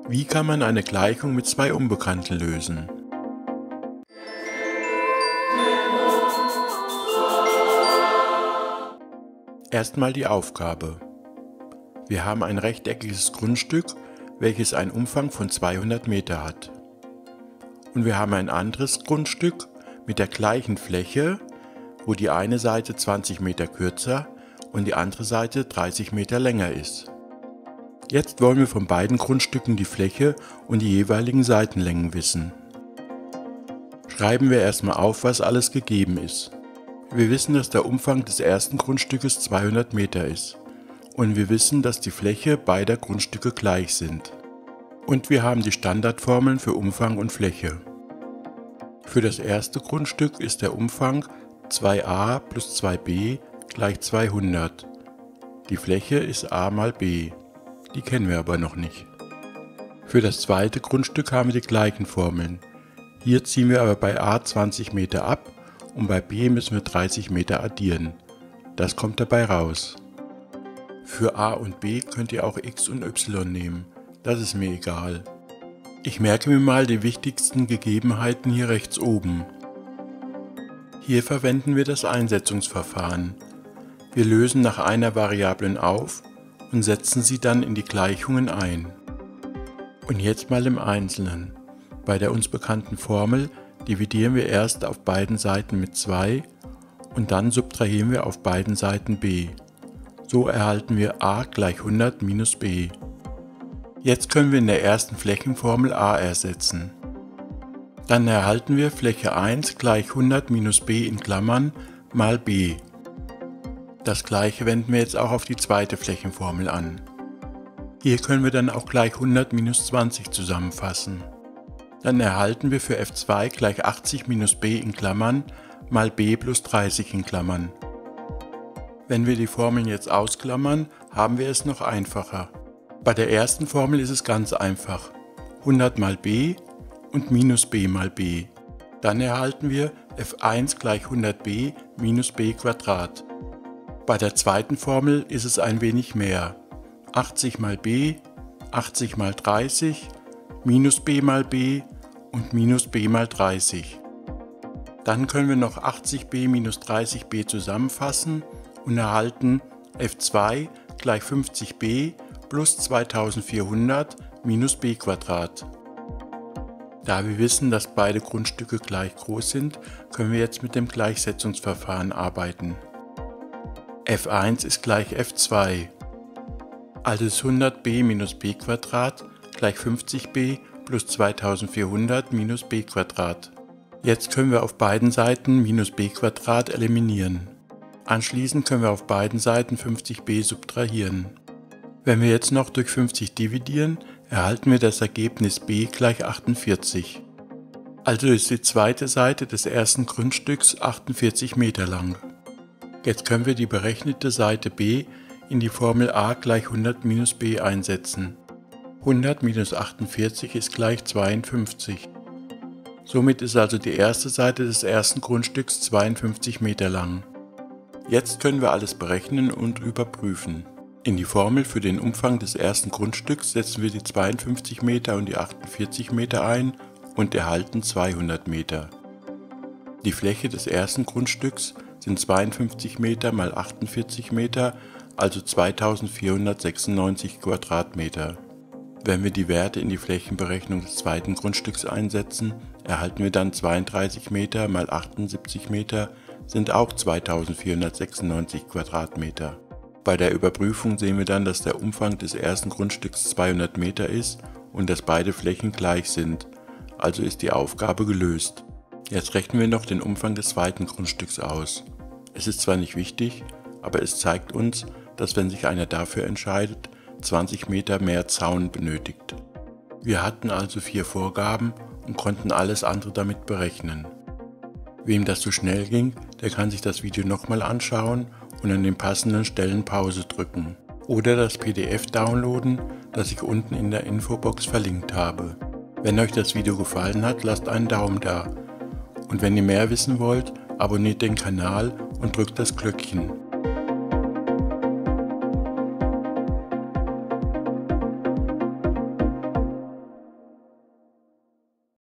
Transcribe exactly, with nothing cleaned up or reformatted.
Wie kann man eine Gleichung mit zwei Unbekannten lösen? Erstmal die Aufgabe. Wir haben ein rechteckiges Grundstück, welches einen Umfang von zweihundert Meter hat. Und wir haben ein anderes Grundstück mit der gleichen Fläche, wo die eine Seite zwanzig Meter kürzer und die andere Seite dreißig Meter länger ist. Jetzt wollen wir von beiden Grundstücken die Fläche und die jeweiligen Seitenlängen wissen. Schreiben wir erstmal auf, was alles gegeben ist. Wir wissen, dass der Umfang des ersten Grundstückes zweihundert Meter ist. Und wir wissen, dass die Fläche beider Grundstücke gleich sind. Und wir haben die Standardformeln für Umfang und Fläche. Für das erste Grundstück ist der Umfang zwei a plus zwei b gleich zweihundert. Die Fläche ist a mal b. Die kennen wir aber noch nicht. Für das zweite Grundstück haben wir die gleichen Formeln. Hier ziehen wir aber bei a zwanzig Meter ab und bei b müssen wir dreißig Meter addieren. Das kommt dabei raus. Für a und b könnt ihr auch x und y nehmen. Das ist mir egal. Ich merke mir mal die wichtigsten Gegebenheiten hier rechts oben. Hier verwenden wir das Einsetzungsverfahren. Wir lösen nach einer Variablen auf und setzen sie dann in die Gleichungen ein. Und jetzt mal im Einzelnen. Bei der uns bekannten Formel dividieren wir erst auf beiden Seiten mit zwei und dann subtrahieren wir auf beiden Seiten b. So erhalten wir a gleich hundert minus b. Jetzt können wir in der ersten Flächenformel a ersetzen. Dann erhalten wir Fläche eins gleich hundert minus b in Klammern mal b. Das gleiche wenden wir jetzt auch auf die zweite Flächenformel an. Hier können wir dann auch gleich hundert minus zwanzig zusammenfassen. Dann erhalten wir für f zwei gleich achtzig minus b in Klammern mal b plus dreißig in Klammern. Wenn wir die Formeln jetzt ausklammern, haben wir es noch einfacher. Bei der ersten Formel ist es ganz einfach. hundert mal b und minus b mal b. Dann erhalten wir f eins gleich hundert b minus b Quadrat. Bei der zweiten Formel ist es ein wenig mehr. achtzig mal b, achtzig mal dreißig, minus b mal b und minus b mal dreißig. Dann können wir noch achtzig b minus dreißig b zusammenfassen und erhalten f zwei gleich fünfzig b plus zweitausendvierhundert minus b Quadrat. Da wir wissen, dass beide Grundstücke gleich groß sind, können wir jetzt mit dem Gleichsetzungsverfahren arbeiten. f eins ist gleich f zwei. Also ist hundert b minus b Quadrat gleich fünfzig b plus zweitausendvierhundert minus b Quadrat. Jetzt können wir auf beiden Seiten minus b Quadrat eliminieren. Anschließend können wir auf beiden Seiten fünfzig b subtrahieren. Wenn wir jetzt noch durch fünfzig dividieren, erhalten wir das Ergebnis b gleich achtundvierzig. Also ist die zweite Seite des ersten Grundstücks achtundvierzig Meter lang. Jetzt können wir die berechnete Seite b in die Formel a gleich hundert minus b einsetzen. hundert minus achtundvierzig ist gleich zweiundfünfzig. Somit ist also die erste Seite des ersten Grundstücks zweiundfünfzig Meter lang. Jetzt können wir alles berechnen und überprüfen. In die Formel für den Umfang des ersten Grundstücks setzen wir die zweiundfünfzig Meter und die achtundvierzig Meter ein und erhalten zweihundert Meter. Die Fläche des ersten Grundstücks sind zweiundfünfzig Meter mal achtundvierzig Meter, also zweitausendvierhundertsechsundneunzig Quadratmeter. Wenn wir die Werte in die Flächenberechnung des zweiten Grundstücks einsetzen, erhalten wir dann zweiunddreißig Meter mal achtundsiebzig Meter sind auch zweitausendvierhundertsechsundneunzig Quadratmeter. Bei der Überprüfung sehen wir dann, dass der Umfang des ersten Grundstücks zweihundert Meter ist und dass beide Flächen gleich sind, also ist die Aufgabe gelöst. Jetzt rechnen wir noch den Umfang des zweiten Grundstücks aus. Es ist zwar nicht wichtig, aber es zeigt uns, dass wenn sich einer dafür entscheidet, zwanzig Meter mehr Zaun benötigt. Wir hatten also vier Vorgaben und konnten alles andere damit berechnen. Wem das zu schnell ging, der kann sich das Video nochmal anschauen und an den passenden Stellen Pause drücken. Oder das P D F downloaden, das ich unten in der Infobox verlinkt habe. Wenn euch das Video gefallen hat, lasst einen Daumen da. Und wenn ihr mehr wissen wollt, abonniert den Kanal und drückt das Glöckchen.